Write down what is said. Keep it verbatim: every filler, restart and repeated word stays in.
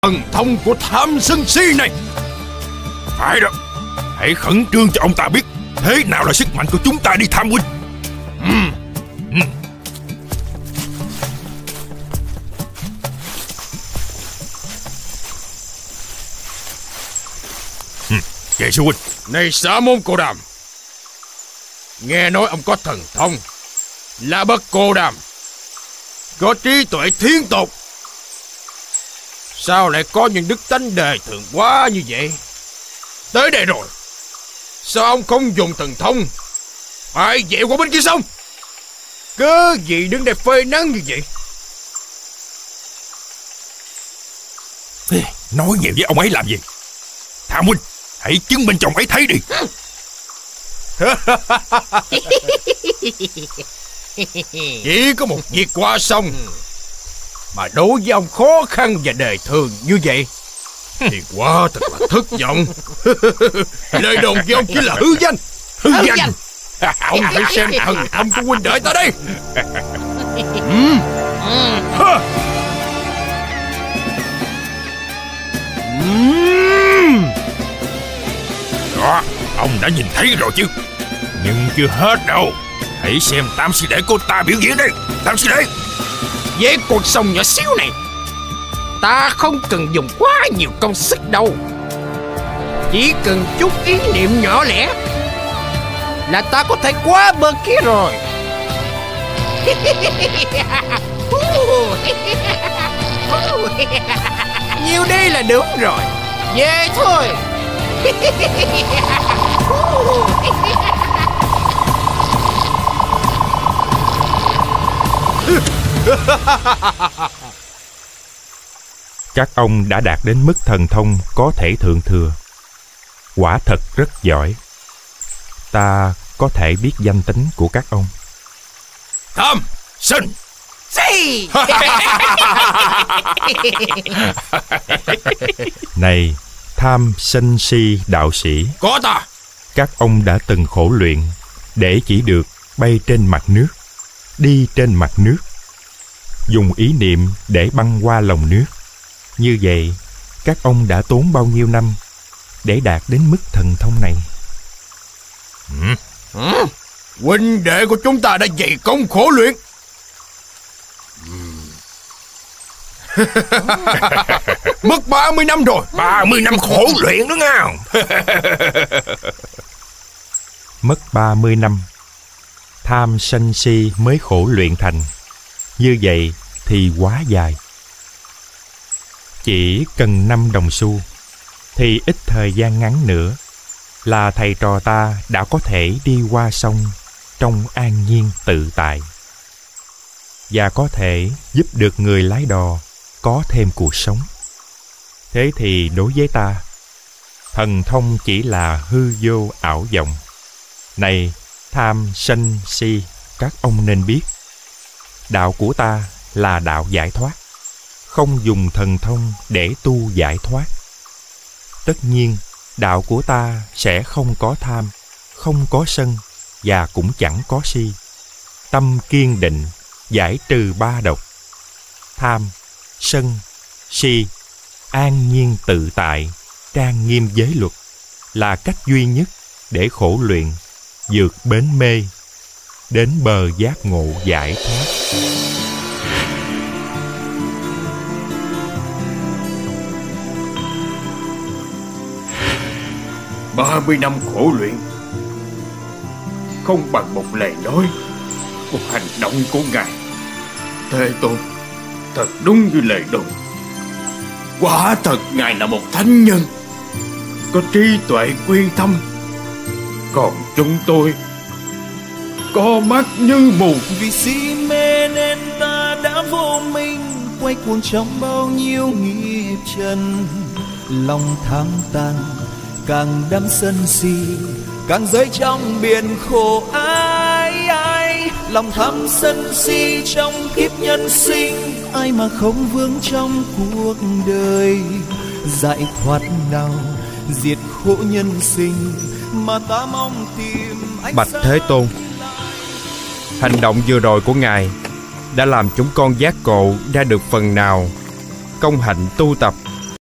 thần thông của Tham Sân Si này. Phải đó, hãy khẩn trương cho ông ta biết thế nào là sức mạnh của chúng ta đi Tham huynh. Ừ. Ừ. Ừ. Kệ sư huynh. Này Sa Môn Cồ Đàm, nghe nói ông có thần thông là bậc Cồ Đàm, có trí tuệ thiên tột, sao lại có những đức tánh đề thường quá như vậy? Tới đây rồi, sao ông không dùng thần thông phải dẹo qua bên kia sông? Cớ gì đứng đây phơi nắng như vậy? Nói nhiều với ông ấy làm gì? Tham huynh, hãy chứng minh cho ông ấy thấy đi. Chỉ có một việc qua sông mà đối với ông khó khăn và đề thường như vậy thì quá thật là thất vọng. Lời đồn với ông chỉ là hư danh. Hư danh. Ông hãy xem thần thông của huynh đệ ta đây. Ừ. Ha. Ừ. Đó, ông đã nhìn thấy rồi chứ. Nhưng chưa hết đâu. Hãy xem Tam Sư Đệ của ta biểu diễn đây. Tam Sư Đệ, với con sông nhỏ xíu này, ta không cần dùng quá nhiều công sức đâu. Chỉ cần chút ý niệm nhỏ lẻ là ta có thể qua bờ kia rồi. Nhiêu đây là đúng rồi. Về thôi. Các ông đã đạt đến mức thần thông có thể thượng thừa. Quả thật rất giỏi. Ta có thể biết danh tính của các ông. Tham Sân Si. Này Tham Sân Si đạo sĩ, có ta. các ông đã từng khổ luyện để chỉ được bay trên mặt nước, đi trên mặt nước, dùng ý niệm để băng qua lòng nước. Như vậy, các ông đã tốn bao nhiêu năm để đạt đến mức thần thông này? Ừ. Ừ. Huynh đệ của chúng ta đã dày công khổ luyện. Mất ba mươi năm rồi. Ba mươi năm khổ luyện đó nghe. Mất ba mươi năm, Tham Sân Si mới khổ luyện thành. Như vậy thì quá dài. Chỉ cần năm đồng xu thì ít thời gian ngắn nữa là thầy trò ta đã có thể đi qua sông trong an nhiên tự tại, và có thể giúp được người lái đò có thêm cuộc sống. Thế thì đối với ta, thần thông chỉ là hư vô ảo vọng. Này Tham Sân Si, các ông nên biết, đạo của ta là đạo giải thoát, không dùng thần thông để tu giải thoát. Tất nhiên, đạo của ta sẽ không có tham, không có sân, và cũng chẳng có si. Tâm kiên định, giải trừ ba độc. Tham, sân, si, an nhiên tự tại, trang nghiêm giới luật là cách duy nhất để khổ luyện, vượt bến mê, đến bờ giác ngộ giải thoát. Ba mươi năm khổ luyện không bằng một lời nói, một hành động của Ngài. Thế Tôn thật đúng như lời đồn. Quả thật Ngài là một thánh nhân, có trí tuệ uyên thâm. Còn chúng tôi có mắt như mù. Vì si mê nên ta đã vô minh, quay cuồng trong bao nhiêu nghiệp trần. Lòng tham tan càng đắm sân si, càng rơi trong biển khổ ai ai. Lòng tham sân si trong kiếp nhân sinh, ai mà không vướng trong cuộc đời. Giải thoát nào diệt khổ nhân sinh, mà ta mong tìm ánh Bạch Thế Tôn, hành động vừa rồi của Ngài đã làm chúng con giác ngộ ra được phần nào công hạnh tu tập